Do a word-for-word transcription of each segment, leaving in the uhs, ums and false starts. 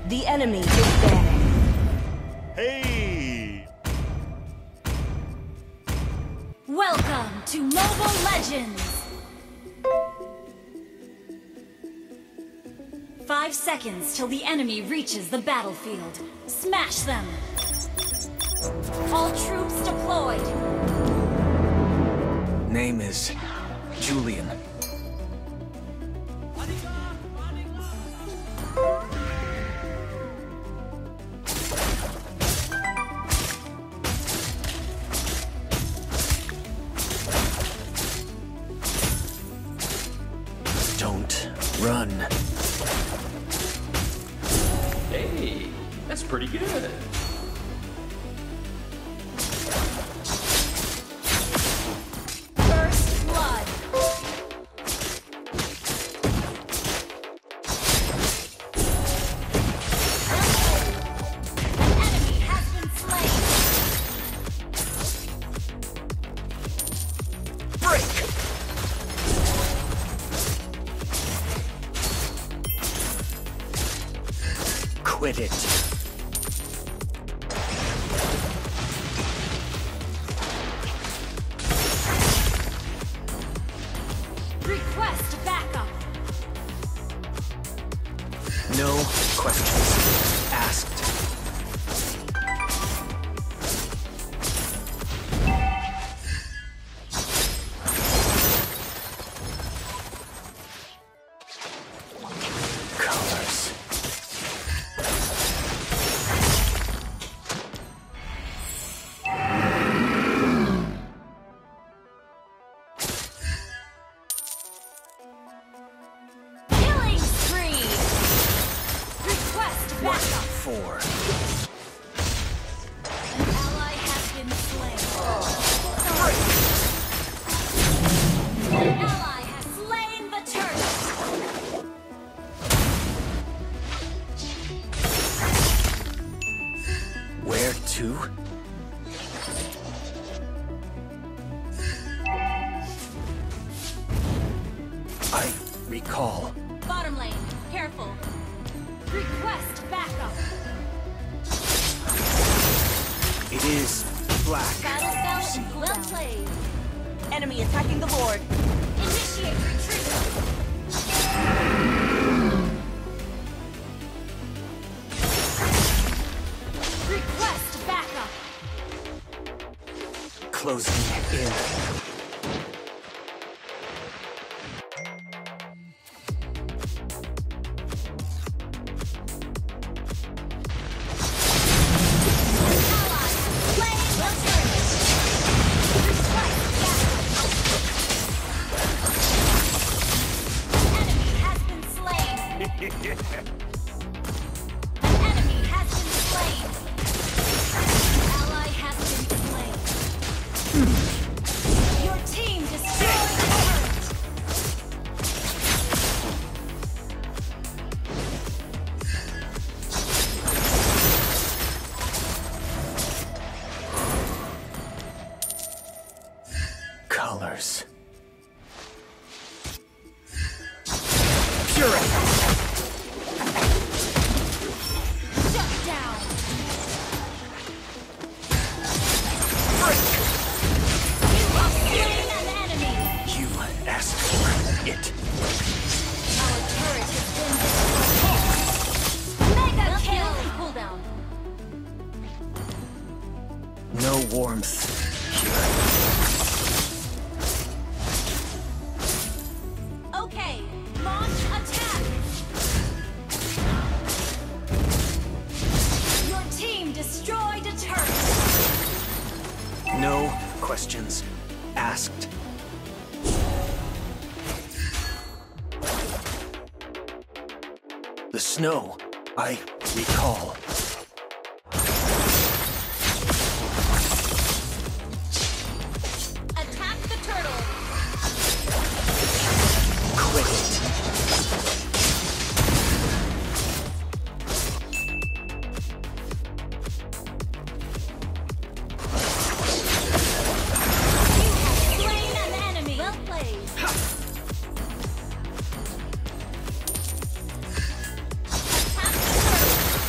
The enemy is there. Hey! Welcome to Mobile Legends! Five seconds till the enemy reaches the battlefield. Smash them! All troops deployed! Name is Julian. Don't run. Hey, that's pretty good. First blood! An enemy has been slain! Break! Quit it. Request backup! No questions asked. Colors. Killing spree! Request backup! Four. An ally has been slain. An ally has slain the turret! Where to? I recall. Bottom lane, careful. Request backup. It is black. Battle belt, well played. Enemy attacking the board. Initiate retreat. Request backup. Closing in. Ally slain the turret. Request backup. Enemy has been slain. An enemy has been slain. Ally has been slain. Your team destroyed the turret. Colors. Purity. Shut down. You have slain an enemy. You asked for it. Our turret has been destroyed. Mega kill. Cooldown. No warmth here. Okay, launch attack. Your team destroyed a turret. No questions asked. The snow, I recall. Attack the turtle. Quit it. You have slain an enemy. Well played. Attack the turtle.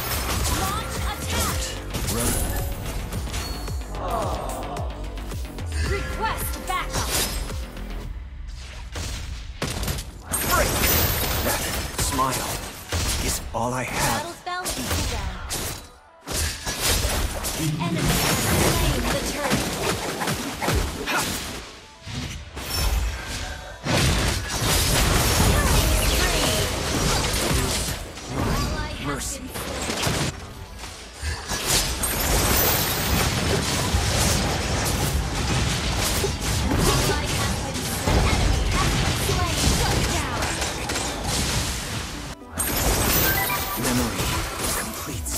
is all I have. Battle spell equal down. Enemy has slain the turret. Mercy. Memory completes.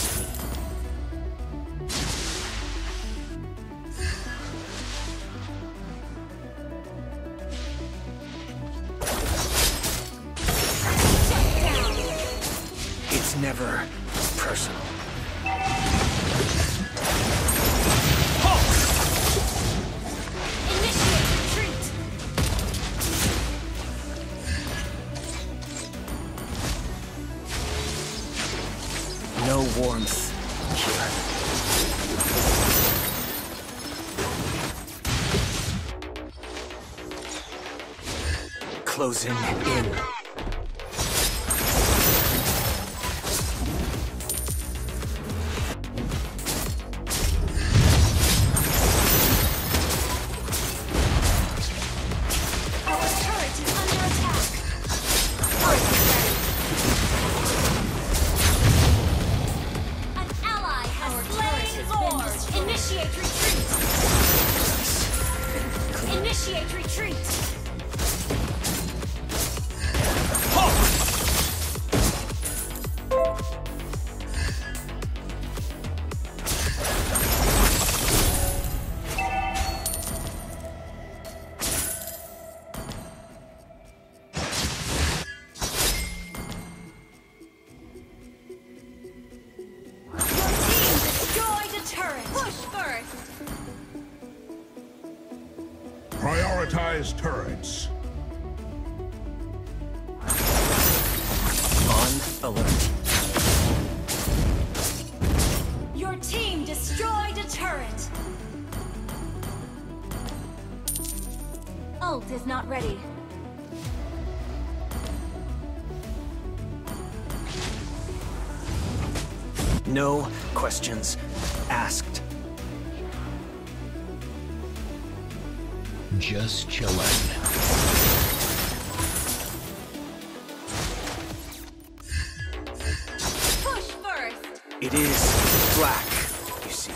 It's never personal. Initiate retreat. No warmth here. Closing in. Our turret is under attack. An ally has slain Lord. Initiate retreat. Initiate retreat. Your team destroyed a turret. Push first. Prioritize turrets. On alert. Your team destroyed a turret. Ult is not ready. No questions asked. Just chillin'. Push first. It is black, you see.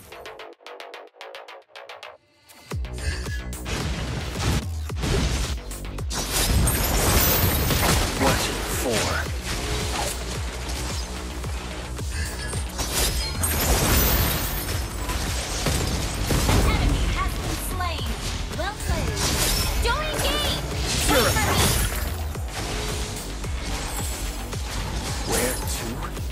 What for? An enemy has been slain. Well played. Don't engage. Wait for me. Where to?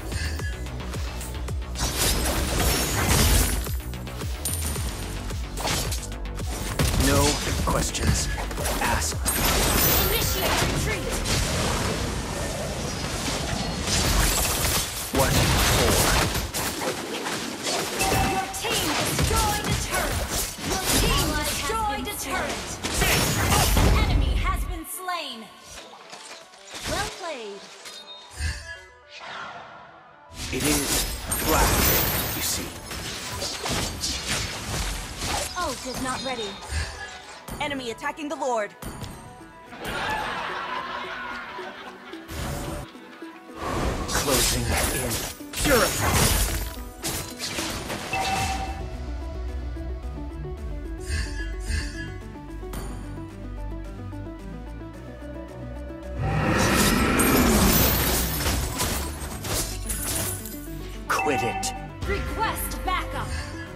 No questions asked. Initiate retreat. What for? Your team destroyed a turret. Your team destroyed a turret. An enemy has been slain. Well played. It is black, you see. Ult is not ready. Enemy attacking the Lord. Closing in. Purify. Quit it. Request backup.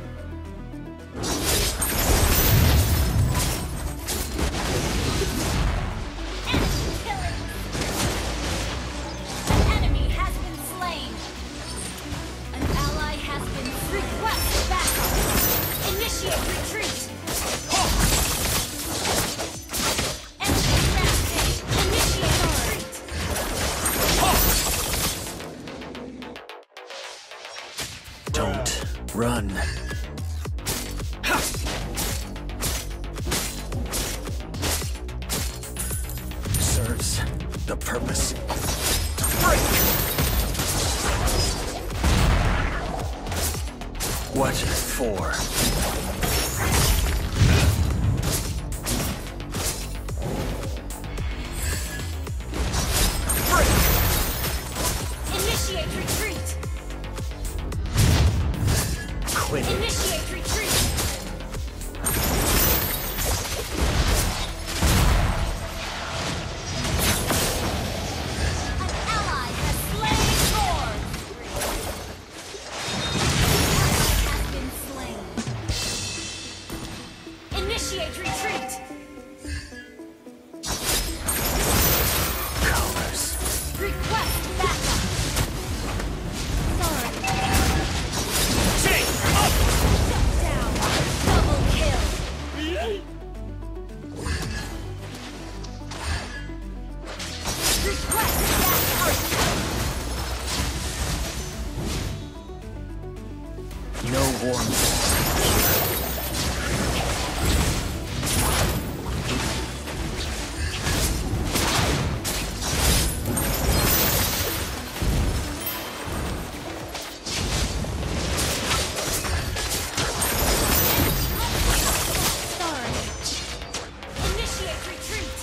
Enemy killing. An enemy has been slain. An ally has been. Request backup. Initiate retreat. Enemy rampage. Initiate retreat. Don't run. Serves the purpose. Break! What for? Initiate retreat. Quit it. Initiate retreat. An ally has slain Thor. An ally has been slain. Initiate retreat. Colors. Request backup. Sorry. Take Shut down. Double kill. Request backup. No warmth. Sorry. Initiate retreat.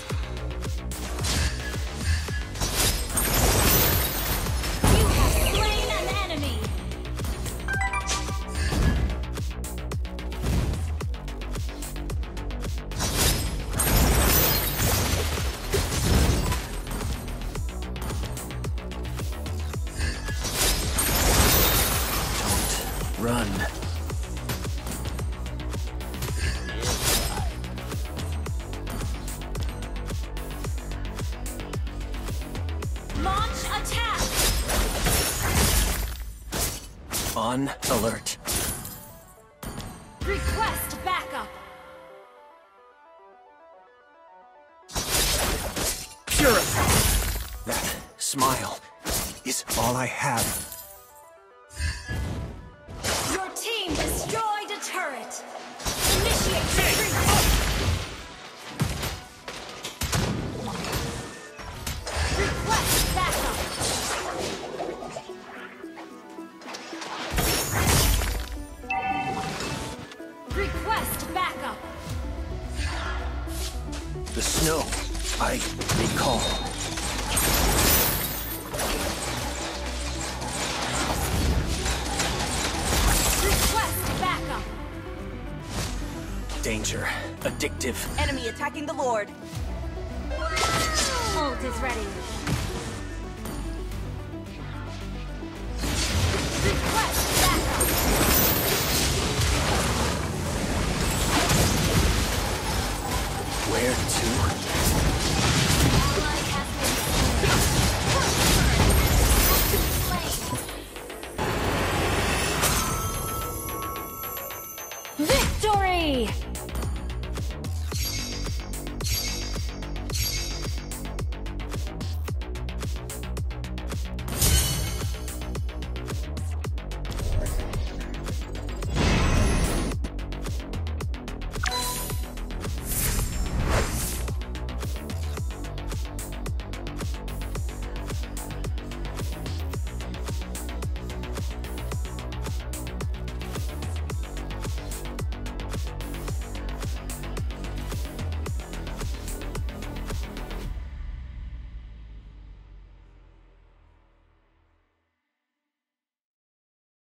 You have slain an enemy. Don't run. Launch attack. On alert. Request backup. Purify. That smile is all I have. Your team destroyed a turret. Initiate retreat. Request backup. Request backup. The snow, I recall. Request backup. Danger. Addictive. Enemy attacking the Lord. Ult is ready.